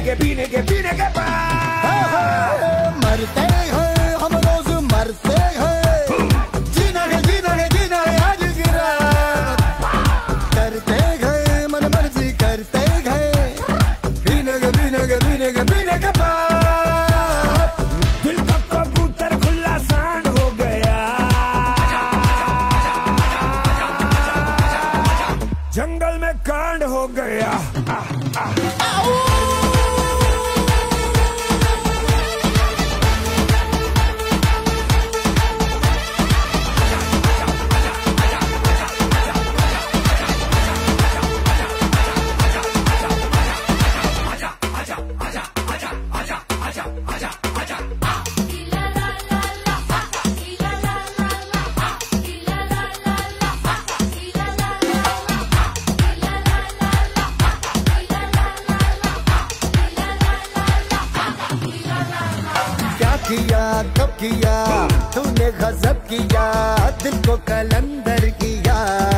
पीने के बाद मरते हैं हम रोज मरते हैं, जीना है आज की रात, करते गए मन मर्जी करते गए, पीने के बाद दिल का कबूतर खुला सांड हो गया, जंगल में कांड हो गया। किया कब किया तूने गजब किया, दिल को कलंदर किया।